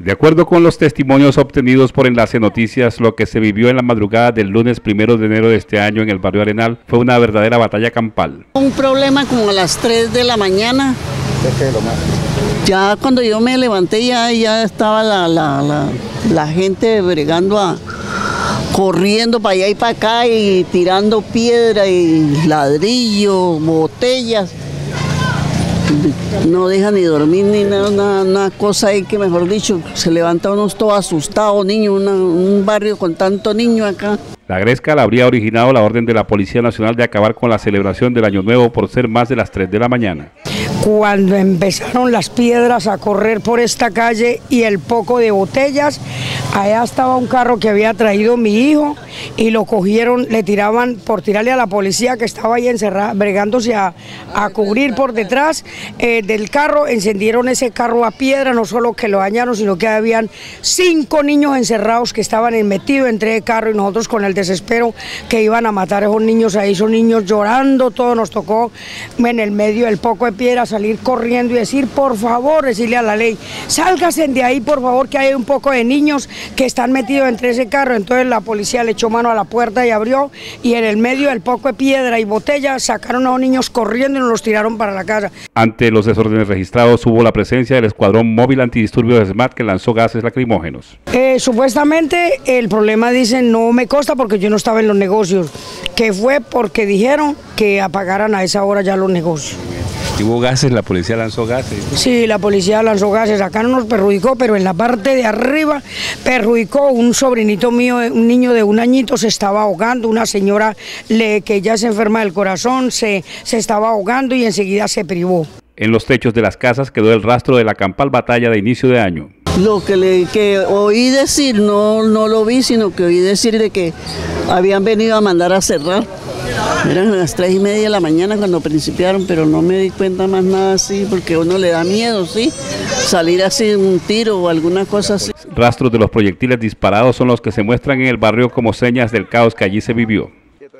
De acuerdo con los testimonios obtenidos por Enlace Noticias, lo que se vivió en la madrugada del lunes 1 de enero de este año en el barrio Arenal fue una verdadera batalla campal. Un problema como a las 3 de la mañana. Ya cuando yo me levanté ya estaba la gente bregando, corriendo para allá y para acá y tirando piedra y ladrillo, botellas. No deja ni dormir ni nada, una cosa ahí que mejor dicho, se levanta uno todo asustado, niño, un barrio con tanto niño acá. La gresca la habría originado la orden de la Policía Nacional de acabar con la celebración del Año Nuevo por ser más de las 3 de la mañana. Cuando empezaron las piedras a correr por esta calle y el poco de botellas, allá estaba un carro que había traído mi hijo y lo cogieron, le tiraban por tirarle a la policía que estaba ahí encerrada, bregándose a cubrir por detrás del carro. Encendieron ese carro a piedra, no solo que lo dañaron, sino que habían 5 niños encerrados que estaban metidos entre el carro y nosotros con el desespero que iban a matar a esos niños ahí, esos niños llorando, todo nos tocó en el medio del poco de piedra salir corriendo y decir, por favor, decirle a la ley, sálgase de ahí, por favor, que hay un poco de niños que están metidos entre ese carro. Entonces la policía le echó mano a la puerta y abrió, y en el medio del poco de piedra y botella sacaron a los niños corriendo y nos los tiraron para la casa. Ante los desórdenes registrados hubo la presencia del Escuadrón Móvil Antidisturbios de SMAT que lanzó gases lacrimógenos. Supuestamente el problema, dicen, no me consta porque yo no estaba en los negocios, que fue porque dijeron que apagaran a esa hora ya los negocios. ¿Hubo gases? ¿La policía lanzó gases? Sí, la policía lanzó gases. Acá no nos perjudicó, pero en la parte de arriba perjudicó. Un sobrinito mío, un niño de 1 añito, se estaba ahogando. Una señora que ya se enferma del corazón se estaba ahogando y enseguida se privó. En los techos de las casas quedó el rastro de la campal batalla de inicio de año. Lo que oí decir, no lo vi, sino que oí decir de que habían venido a mandar a cerrar. Eran las 3:30 de la mañana cuando principiaron, pero no me di cuenta más nada así, porque a uno le da miedo, ¿sí? Salir así un tiro o alguna cosa así. Rastros de los proyectiles disparados son los que se muestran en el barrio como señas del caos que allí se vivió.